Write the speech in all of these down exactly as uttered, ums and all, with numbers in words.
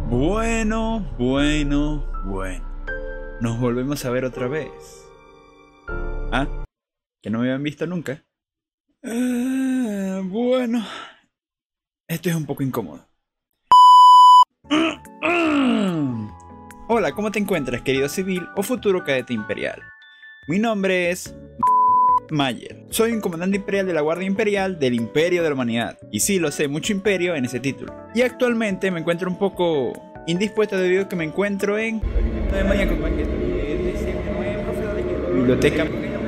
Bueno, bueno, bueno. Nos volvemos a ver otra vez. ¿Ah? ¿Que no me habían visto nunca? Ah, bueno. Esto es un poco incómodo. Hola, ¿cómo te encuentras, querido civil o futuro cadete imperial? Mi nombre es Mayer. Soy un comandante imperial de la Guardia Imperial del Imperio de la Humanidad. Y sí, lo sé, mucho imperio en ese título. Y actualmente me encuentro un poco indispuesto debido a que me encuentro en biblioteca.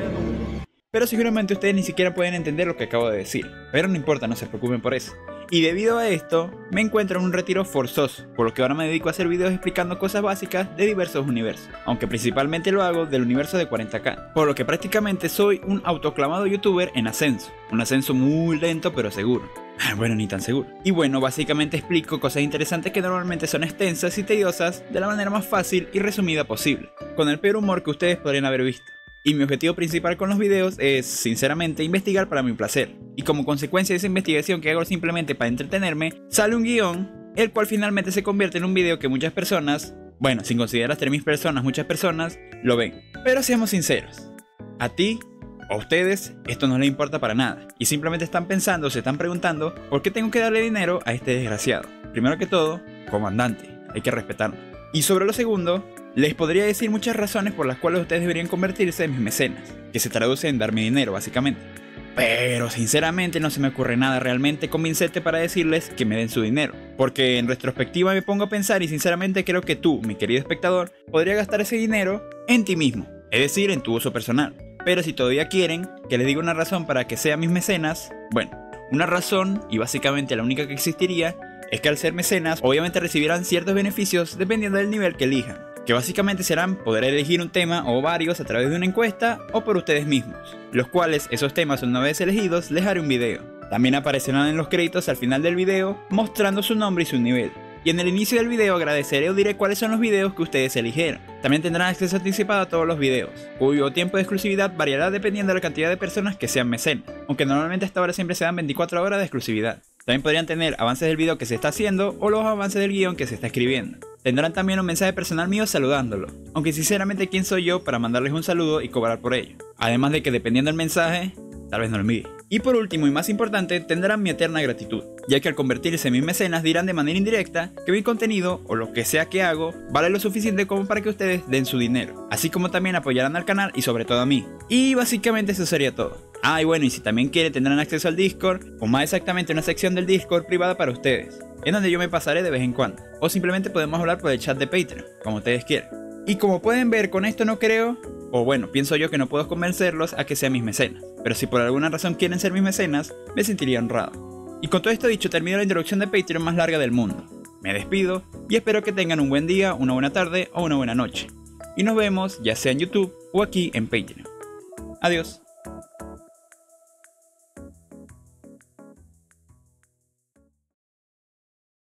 Pero seguramente ustedes ni siquiera pueden entender lo que acabo de decir. Pero no importa, no se preocupen por eso. Y debido a esto, me encuentro en un retiro forzoso, por lo que ahora me dedico a hacer videos explicando cosas básicas de diversos universos, aunque principalmente lo hago del universo de cuarenta K, por lo que prácticamente soy un autoclamado youtuber en ascenso, un ascenso muy lento pero seguro. Bueno, ni tan seguro. Y bueno, básicamente explico cosas interesantes que normalmente son extensas y tediosas de la manera más fácil y resumida posible, con el peor humor que ustedes podrían haber visto. Y mi objetivo principal con los videos es, sinceramente, investigar para mi placer. Y como consecuencia de esa investigación que hago simplemente para entretenerme, sale un guión, el cual finalmente se convierte en un video que muchas personas, bueno, sin considerar hasta mis personas, muchas personas, lo ven. Pero seamos sinceros, a ti o a ustedes esto no les importa para nada. Y simplemente están pensando, se están preguntando, ¿por qué tengo que darle dinero a este desgraciado? Primero que todo, comandante, hay que respetarlo. Y sobre lo segundo, les podría decir muchas razones por las cuales ustedes deberían convertirse en mis mecenas, que se traduce en darme dinero básicamente. Pero sinceramente no se me ocurre nada realmente convincente para decirles que me den su dinero, porque en retrospectiva me pongo a pensar y sinceramente creo que tú, mi querido espectador, podría gastar ese dinero en ti mismo, es decir, en tu uso personal. Pero si todavía quieren que les diga una razón para que sean mis mecenas, bueno, una razón, y básicamente la única que existiría, es que al ser mecenas obviamente recibirán ciertos beneficios dependiendo del nivel que elijan, que básicamente serán poder elegir un tema o varios a través de una encuesta o por ustedes mismos, los cuales esos temas una vez elegidos les haré un video. También aparecerán en los créditos al final del video mostrando su nombre y su nivel. Y en el inicio del video agradeceré o diré cuáles son los videos que ustedes eligieron. También tendrán acceso anticipado a todos los videos, cuyo tiempo de exclusividad variará dependiendo de la cantidad de personas que sean mecenas, aunque normalmente hasta ahora siempre se dan veinticuatro horas de exclusividad. También podrían tener avances del video que se está haciendo o los avances del guión que se está escribiendo. Tendrán también un mensaje personal mío saludándolo, aunque sinceramente quién soy yo para mandarles un saludo y cobrar por ello. Además de que dependiendo del mensaje, tal vez no lo envíe. Y por último y más importante, tendrán mi eterna gratitud, ya que al convertirse en mis mecenas dirán de manera indirecta que mi contenido o lo que sea que hago vale lo suficiente como para que ustedes den su dinero, así como también apoyarán al canal y sobre todo a mí. Y básicamente eso sería todo. Ah, y bueno, y si también quieren tendrán acceso al Discord, o más exactamente una sección del Discord privada para ustedes, en donde yo me pasaré de vez en cuando, o simplemente podemos hablar por el chat de Patreon, como ustedes quieran. Y como pueden ver, con esto no creo, o bueno, pienso yo que no puedo convencerlos a que sean mis mecenas, pero si por alguna razón quieren ser mis mecenas, me sentiría honrado. Y con todo esto dicho, termino la introducción de Patreon más larga del mundo. Me despido, y espero que tengan un buen día, una buena tarde o una buena noche. Y nos vemos ya sea en YouTube o aquí en Patreon. Adiós.